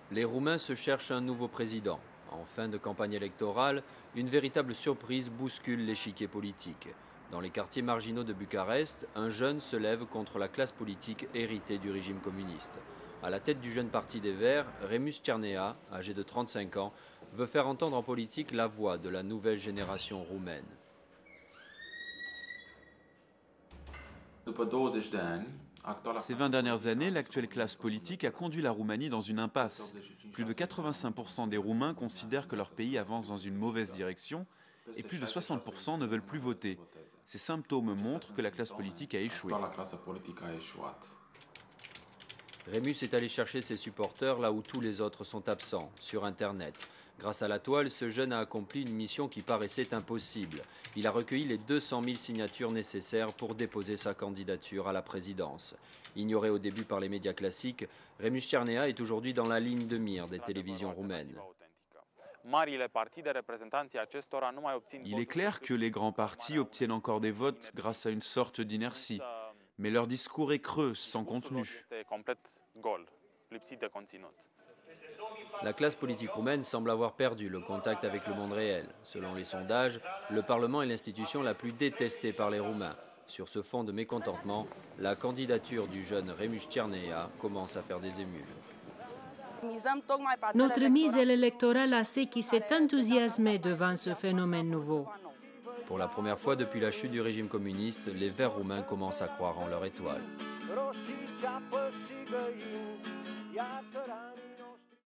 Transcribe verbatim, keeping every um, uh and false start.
Les Roumains se cherchent un nouveau président. En fin de campagne électorale, une véritable surprise bouscule l'échiquier politique. Dans les quartiers marginaux de Bucarest, un jeune se lève contre la classe politique héritée du régime communiste. À la tête du jeune parti des Verts, Remus Cernea, âgé de trente-cinq ans, veut faire entendre en politique la voix de la nouvelle génération roumaine. Ces vingt dernières années, l'actuelle classe politique a conduit la Roumanie dans une impasse. Plus de quatre-vingt-cinq pour cent des Roumains considèrent que leur pays avance dans une mauvaise direction et plus de soixante pour cent ne veulent plus voter. Ces symptômes montrent que la classe politique a échoué. Remus est allé chercher ses supporters là où tous les autres sont absents, sur Internet. Grâce à la toile, ce jeune a accompli une mission qui paraissait impossible. Il a recueilli les deux cent mille signatures nécessaires pour déposer sa candidature à la présidence. Ignoré au début par les médias classiques, Remus Cernea est aujourd'hui dans la ligne de mire des télévisions roumaines. Il est clair que les grands partis obtiennent encore des votes grâce à une sorte d'inertie. Mais leur discours est creux, sans contenu. La classe politique roumaine semble avoir perdu le contact avec le monde réel. Selon les sondages, le Parlement est l'institution la plus détestée par les Roumains. Sur ce fond de mécontentement, la candidature du jeune Remus Cernea commence à faire des émules. Notre mise est l'électoral à ceux qui s'est enthousiasmé devant ce phénomène nouveau. Pour la première fois depuis la chute du régime communiste, les Verts roumains commencent à croire en leur étoile.